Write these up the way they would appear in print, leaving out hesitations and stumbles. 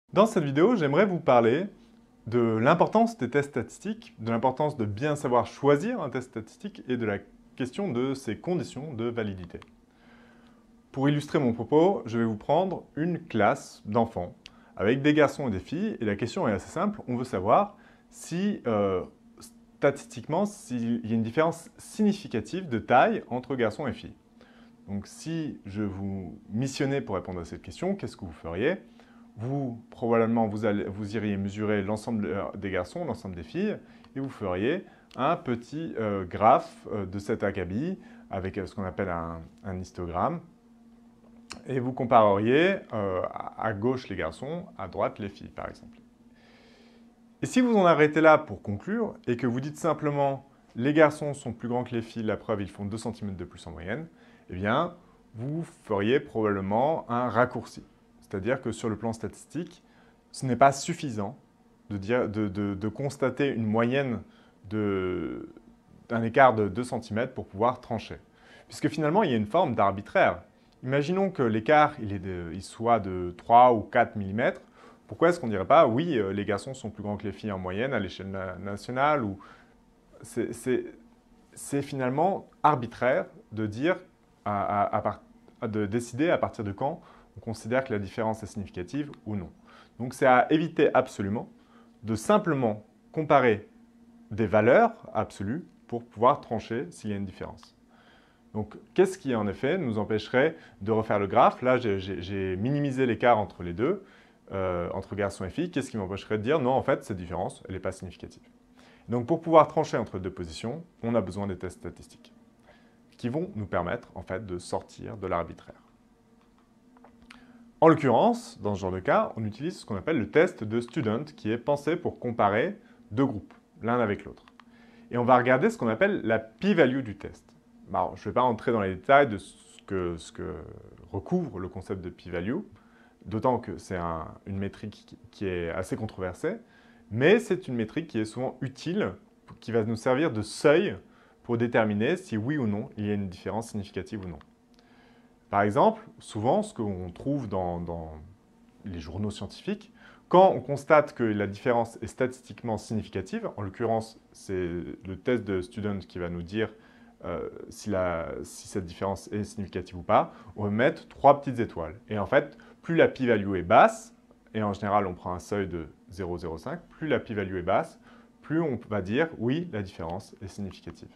Dans cette vidéo, j'aimerais vous parler de l'importance des tests statistiques, de l'importance de bien savoir choisir un test statistique et de la question de ses conditions de validité. Pour illustrer mon propos, je vais vous prendre une classe d'enfants avec des garçons et des filles et la question est assez simple, on veut savoir si statistiquement, s'il y a une différence significative de taille entre garçons et filles. Donc si je vous missionnais pour répondre à cette question, qu'est-ce que vous feriez? Vous, probablement, vous iriez mesurer l'ensemble des garçons, l'ensemble des filles, et vous feriez un petit graphe de cet acabit avec ce qu'on appelle un histogramme. Et vous compareriez à gauche les garçons, à droite les filles, par exemple. Et si vous en arrêtez là pour conclure, et que vous dites simplement « les garçons sont plus grands que les filles, la preuve, ils font 2 cm de plus en moyenne », eh bien, vous feriez probablement un raccourci. C'est-à-dire que sur le plan statistique, ce n'est pas suffisant de constater une moyenne d'un écart de 2 cm pour pouvoir trancher. Puisque finalement, il y a une forme d'arbitraire. Imaginons que l'écart il soit de 3 ou 4 mm. Pourquoi est-ce qu'on ne dirait pas « oui, les garçons sont plus grands que les filles en moyenne à l'échelle nationale » ou c'est finalement arbitraire de dire, de décider à partir de quand on considère que la différence est significative ou non. Donc c'est à éviter absolument de simplement comparer des valeurs absolues pour pouvoir trancher s'il y a une différence. Donc qu'est-ce qui en effet nous empêcherait de refaire le graphe? Là j'ai minimisé l'écart entre les deux, entre garçons et filles. Qu'est-ce qui m'empêcherait de dire non, en fait cette différence elle n'est pas significative? Donc pour pouvoir trancher entre deux positions, on a besoin des tests statistiques qui vont nous permettre en fait de sortir de l'arbitraire. En l'occurrence, dans ce genre de cas, on utilise ce qu'on appelle le test de student qui est pensé pour comparer deux groupes, l'un avec l'autre. Et on va regarder ce qu'on appelle la p-value du test. Alors, je ne vais pas entrer dans les détails de ce que recouvre le concept de p-value, d'autant que c'est une métrique qui est assez controversée, mais c'est une métrique qui est souvent utile, qui va nous servir de seuil pour déterminer si oui ou non il y a une différence significative ou non. Par exemple, souvent, ce qu'on trouve dans les journaux scientifiques, quand on constate que la différence est statistiquement significative, en l'occurrence, c'est le test de student qui va nous dire si cette différence est significative ou pas, on va mettre 3 petites étoiles. Et en fait, plus la p-value est basse, et en général, on prend un seuil de 0,05, plus la p-value est basse, plus on va dire oui, la différence est significative.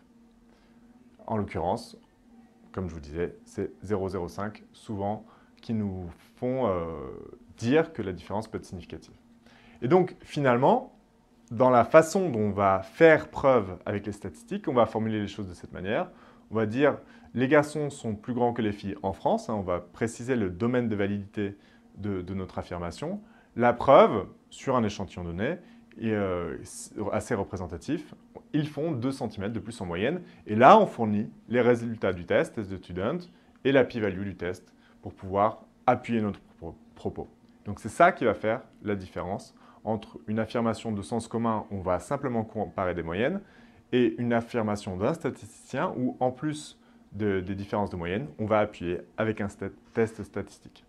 En l'occurrence, comme je vous disais, c'est 0,05 souvent qui nous font dire que la différence peut être significative. Et donc, finalement, dans la façon dont on va faire preuve avec les statistiques, on va formuler les choses de cette manière. On va dire les garçons sont plus grands que les filles en France. On va préciser le domaine de validité de notre affirmation. La preuve, sur un échantillon donné, est assez représentatif. Ils font 2 cm de plus en moyenne. Et là, on fournit les résultats du test de student, et la p-value du test pour pouvoir appuyer notre propos. Donc c'est ça qui va faire la différence entre une affirmation de sens commun où on va simplement comparer des moyennes et une affirmation d'un statisticien où, en plus des différences de moyenne, on va appuyer avec un test statistique.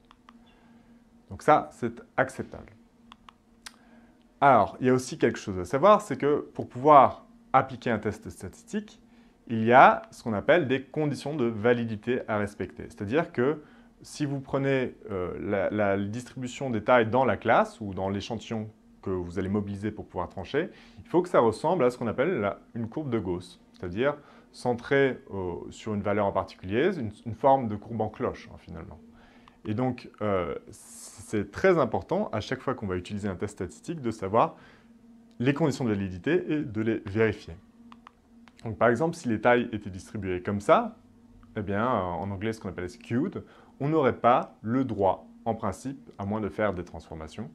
Donc ça, c'est acceptable. Alors, il y a aussi quelque chose à savoir, c'est que pour pouvoir appliquer un test statistique, il y a ce qu'on appelle des conditions de validité à respecter. C'est-à-dire que si vous prenez la distribution des tailles dans la classe ou dans l'échantillon que vous allez mobiliser pour pouvoir trancher, il faut que ça ressemble à ce qu'on appelle une courbe de Gauss, c'est-à-dire centrée sur une valeur en particulier, une forme de courbe en cloche, hein, finalement. Et donc, c'est très important, à chaque fois qu'on va utiliser un test statistique, de savoir les conditions de validité et de les vérifier. Donc, par exemple, si les tailles étaient distribuées comme ça, eh bien, en anglais, ce qu'on appelle skewed, on n'aurait pas le droit, en principe, à moins de faire des transformations,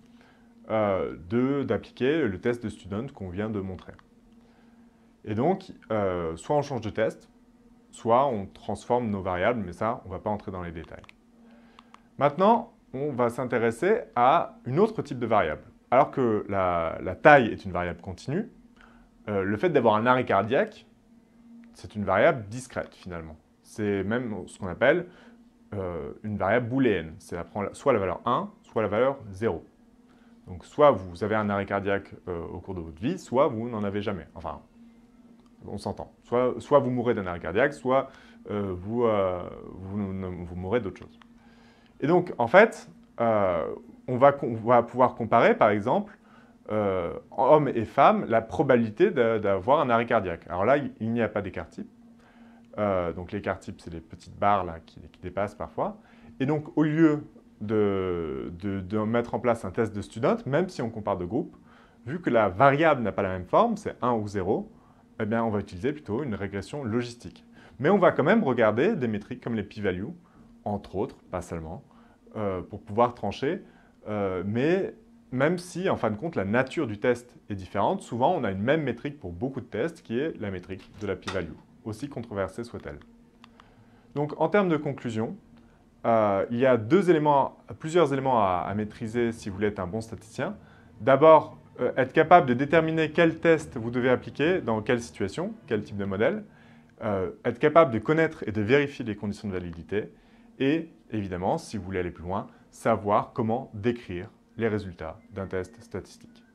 d'appliquer le test de student qu'on vient de montrer. Et donc, soit on change de test, soit on transforme nos variables, mais ça, on ne va pas entrer dans les détails. Maintenant, on va s'intéresser à une autre type de variable. Alors que la taille est une variable continue, le fait d'avoir un arrêt cardiaque, c'est une variable discrète finalement. C'est même ce qu'on appelle une variable booléenne. Elle prend soit la valeur 1, soit la valeur 0. Donc soit vous avez un arrêt cardiaque au cours de votre vie, soit vous n'en avez jamais. Enfin, on s'entend. Soit vous mourrez d'un arrêt cardiaque, soit vous mourrez d'autre chose. Et donc, en fait, on va pouvoir comparer, par exemple, hommes et femmes, la probabilité d'avoir un arrêt cardiaque. Alors là, il n'y a pas d'écart type. Donc l'écart type, c'est les petites barres là, qui dépassent parfois. Et donc, au lieu de mettre en place un test de student, même si on compare deux groupes, vu que la variable n'a pas la même forme, c'est 1 ou 0, eh bien, on va utiliser plutôt une régression logistique. Mais on va quand même regarder des métriques comme les p-values, entre autres, pas seulement, pour pouvoir trancher. Mais même si, en fin de compte, la nature du test est différente, souvent on a une même métrique pour beaucoup de tests, qui est la métrique de la p-value, aussi controversée soit-elle. Donc, en termes de conclusion, il y a plusieurs éléments à maîtriser si vous voulez être un bon statisticien. D'abord, être capable de déterminer quel test vous devez appliquer, dans quelle situation, quel type de modèle. Être capable de connaître et de vérifier les conditions de validité. Et évidemment, si vous voulez aller plus loin, savoir comment décrire les résultats d'un test statistique.